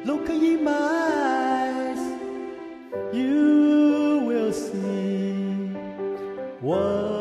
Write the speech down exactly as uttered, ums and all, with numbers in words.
Look in my eyes, you will see what